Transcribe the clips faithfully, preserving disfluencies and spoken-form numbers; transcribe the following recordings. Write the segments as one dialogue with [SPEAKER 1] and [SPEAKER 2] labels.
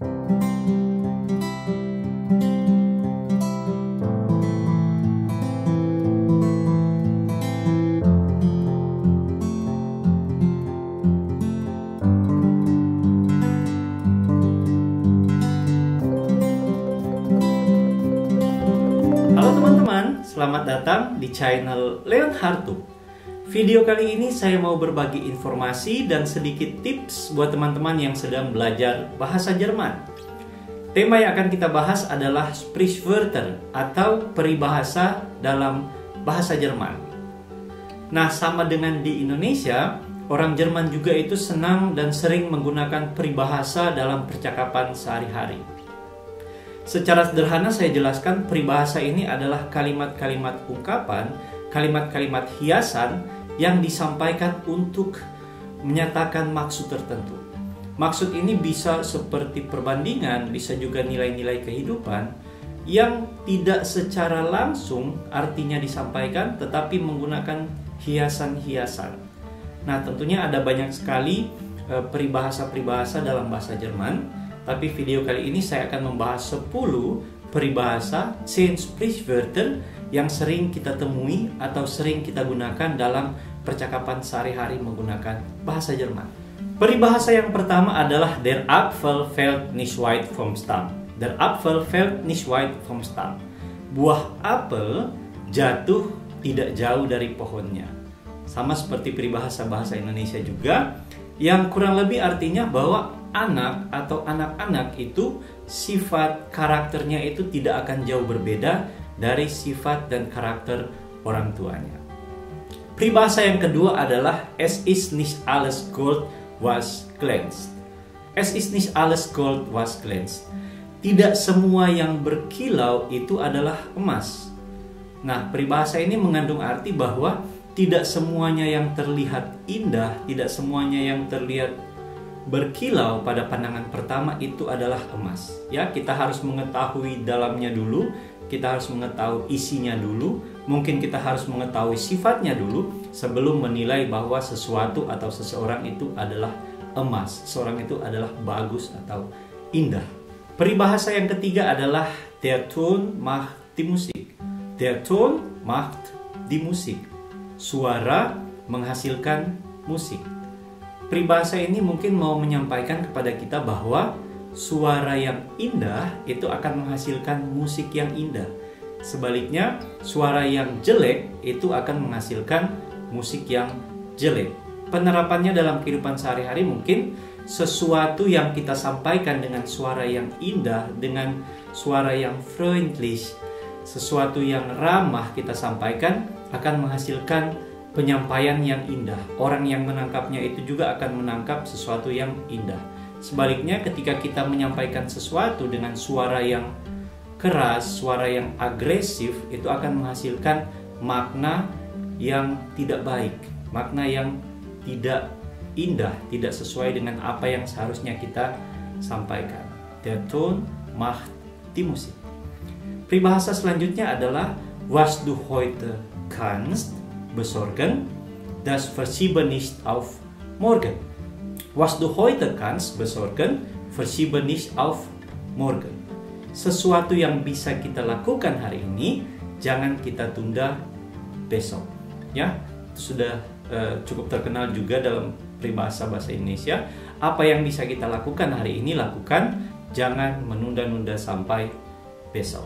[SPEAKER 1] Selamat datang di channel Leon Hartug. Video kali ini saya mau berbagi informasi dan sedikit tips buat teman-teman yang sedang belajar bahasa Jerman. Tema yang akan kita bahas adalah Sprichwörter atau peribahasa dalam bahasa Jerman. Nah, sama dengan di Indonesia, orang Jerman juga itu senang dan sering menggunakan peribahasa dalam percakapan sehari-hari. Secara sederhana saya jelaskan, peribahasa ini adalah kalimat-kalimat ungkapan, kalimat-kalimat hiasan yang disampaikan untuk menyatakan maksud tertentu. Maksud ini bisa seperti perbandingan, bisa juga nilai-nilai kehidupan yang tidak secara langsung artinya disampaikan, tetapi menggunakan hiasan-hiasan. Nah, tentunya ada banyak sekali peribahasa-peribahasa dalam bahasa Jerman. Tapi video kali ini saya akan membahas sepuluh peribahasa zehn Sprichwörter yang sering kita temui atau sering kita gunakan dalam percakapan sehari-hari menggunakan bahasa Jerman. Peribahasa yang pertama adalah Der Apfel fällt nicht weit vom Stamm. Der Apfel fällt nicht weit vom Stamm. Buah apel jatuh tidak jauh dari pohonnya. Sama seperti peribahasa bahasa Indonesia juga, yang kurang lebih artinya bahwa anak atau anak-anak itu sifat karakternya itu tidak akan jauh berbeda dari sifat dan karakter orang tuanya. Peribahasa yang kedua adalah Es ist nicht alles Gold was glänzt. Es ist nicht alles Gold was glänzt. Tidak semua yang berkilau itu adalah emas. Nah, peribahasa ini mengandung arti bahwa tidak semuanya yang terlihat indah, tidak semuanya yang terlihat berkilau pada pandangan pertama itu adalah emas. Ya, kita harus mengetahui dalamnya dulu, kita harus mengetahui isinya dulu, mungkin kita harus mengetahui sifatnya dulu sebelum menilai bahwa sesuatu atau seseorang itu adalah emas, seseorang itu adalah bagus atau indah. Peribahasa yang ketiga adalah Der Ton macht die Musik. Der Ton macht die Musik. Suara menghasilkan musik. Peribahasa ini mungkin mau menyampaikan kepada kita bahwa suara yang indah itu akan menghasilkan musik yang indah. Sebaliknya, suara yang jelek itu akan menghasilkan musik yang jelek. Penerapannya dalam kehidupan sehari-hari mungkin sesuatu yang kita sampaikan dengan suara yang indah, dengan suara yang freundlich, sesuatu yang ramah kita sampaikan akan menghasilkan penyampaian yang indah. Orang yang menangkapnya itu juga akan menangkap sesuatu yang indah. Sebaliknya, ketika kita menyampaikan sesuatu dengan suara yang keras, suara yang agresif, itu akan menghasilkan makna yang tidak baik, makna yang tidak indah, tidak sesuai dengan apa yang seharusnya kita sampaikan. Der Ton macht die Musik. Peribahasa selanjutnya adalah Was du heute kannst besorgen, das verschiebe nicht auf morgen. Was du heute kannst besorgen, verschiebe nicht auf morgen. Sesuatu yang bisa kita lakukan hari ini, jangan kita tunda besok. Ya, sudah uh, cukup terkenal juga dalam peribahasa bahasa Indonesia. Apa yang bisa kita lakukan hari ini, lakukan, jangan menunda-nunda sampai besok.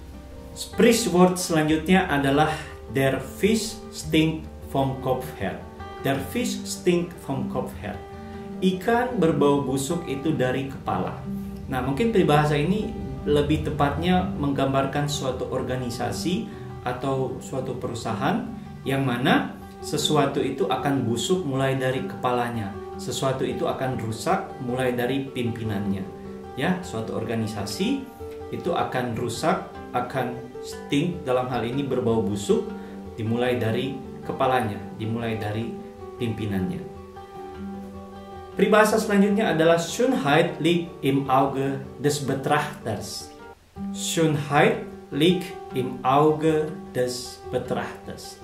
[SPEAKER 1] Sprichwort selanjutnya adalah Der Fisch stinkt vom Kopf her. Der Fisch stinkt vom Kopf her. Ikan berbau busuk itu dari kepala. Nah, mungkin peribahasa ini lebih tepatnya menggambarkan suatu organisasi atau suatu perusahaan yang mana sesuatu itu akan busuk mulai dari kepalanya. Sesuatu itu akan rusak mulai dari pimpinannya. Ya, suatu organisasi itu akan rusak, akan stink, dalam hal ini berbau busuk, dimulai dari kepalanya, dimulai dari pimpinannya. Peribahasa selanjutnya adalah Schönheit liegt im Auge des Betrachters. Schönheit liegt im Auge des Betrachters.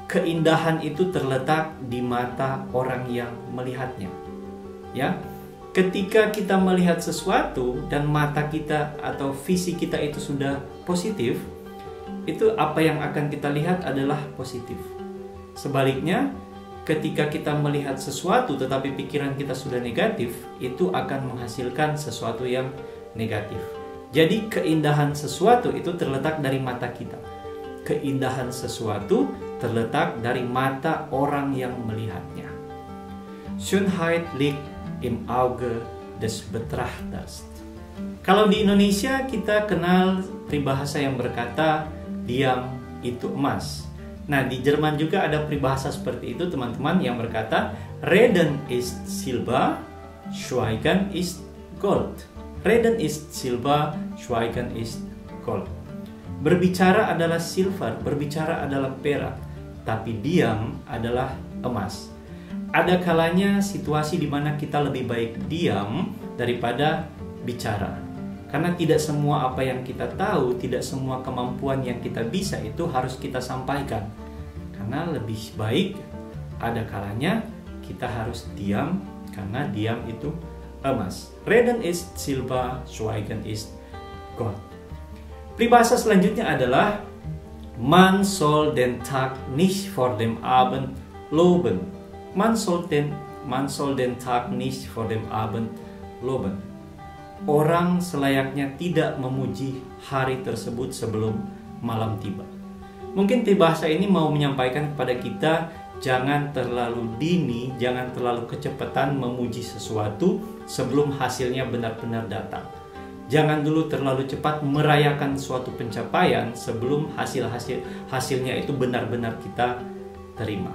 [SPEAKER 1] Keindahan itu terletak di mata orang yang melihatnya. Ya, Ketika kita melihat sesuatu dan mata kita atau visi kita itu sudah positif, itu apa yang akan kita lihat adalah positif. Sebaliknya, ketika kita melihat sesuatu tetapi pikiran kita sudah negatif, itu akan menghasilkan sesuatu yang negatif. Jadi keindahan sesuatu itu terletak dari mata kita. Keindahan sesuatu terletak dari mata orang yang melihatnya. Schönheit liegt im Auge des Betrachters. Kalau di Indonesia kita kenal peribahasa yang berkata diam itu emas. Nah, di Jerman juga ada peribahasa seperti itu, teman-teman, yang berkata Reden ist Silber, Schweigen ist Gold. Reden ist Silber, Schweigen ist Gold. Berbicara adalah silver, berbicara adalah perak, tapi diam adalah emas. Ada kalanya situasi di mana kita lebih baik diam daripada bicara. Karena tidak semua apa yang kita tahu, tidak semua kemampuan yang kita bisa itu harus kita sampaikan. Karena lebih baik ada kalanya kita harus diam, karena diam itu emas. Reden ist Silber, Schweigen ist Gold. Peribahasa selanjutnya adalah Man soll den Tag nicht vor dem Abend loben. Man soll den, man soll den Tag nicht vor dem Abend loben. Orang selayaknya tidak memuji hari tersebut sebelum malam tiba. Mungkin peribahasa ini mau menyampaikan kepada kita, jangan terlalu dini, jangan terlalu kecepatan memuji sesuatu sebelum hasilnya benar-benar datang. Jangan dulu terlalu cepat merayakan suatu pencapaian sebelum hasil-hasil hasilnya itu benar-benar kita terima.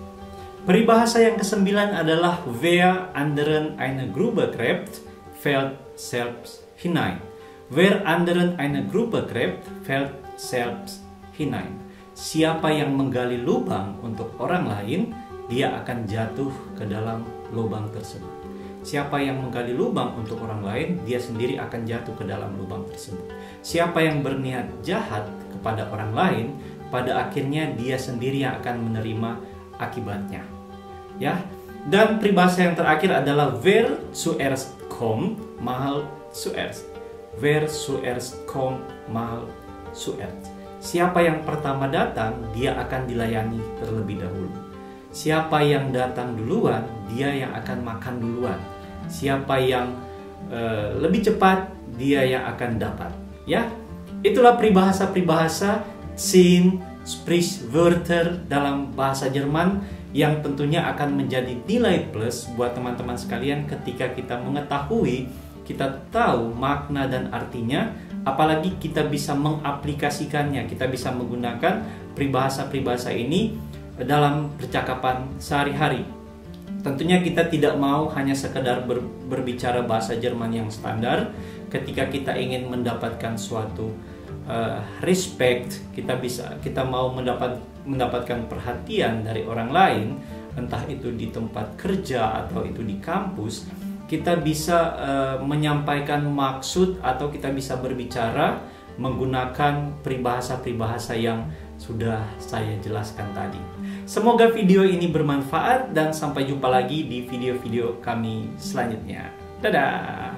[SPEAKER 1] Peribahasa yang kesembilan adalah Wer anderen eine Grube gräbt, fällt selbst hinein. Wer anderen eine Grube gräbt, fällt selbst hinein. Siapa yang menggali lubang untuk orang lain, dia akan jatuh ke dalam lubang tersebut. Siapa yang menggali lubang untuk orang lain, dia sendiri akan jatuh ke dalam lubang tersebut. Siapa yang berniat jahat kepada orang lain, pada akhirnya dia sendiri yang akan menerima akibatnya. Ya, dan peribahasa yang terakhir adalah Wer zuerst kommt, mal zuerst. Wer zuerst kommt, mal zuerst. Siapa yang pertama datang, dia akan dilayani terlebih dahulu. Siapa yang datang duluan, dia yang akan makan duluan. Siapa yang uh, lebih cepat, dia yang akan dapat. Ya, itulah peribahasa-peribahasa Zehn Sprichwörter dalam bahasa Jerman yang tentunya akan menjadi nilai plus buat teman-teman sekalian ketika kita mengetahui, kita tahu makna dan artinya, apalagi kita bisa mengaplikasikannya, kita bisa menggunakan peribahasa-peribahasa ini dalam percakapan sehari-hari. Tentunya kita tidak mau hanya sekedar ber, berbicara bahasa Jerman yang standar. Ketika kita ingin mendapatkan suatu uh, respect, kita bisa kita mau mendapat mendapatkan perhatian dari orang lain, entah itu di tempat kerja atau itu di kampus, kita bisa uh, menyampaikan maksud atau kita bisa berbicara menggunakan peribahasa-peribahasa yang sudah saya jelaskan tadi. Semoga video ini bermanfaat dan sampai jumpa lagi di video-video kami selanjutnya. Dadah!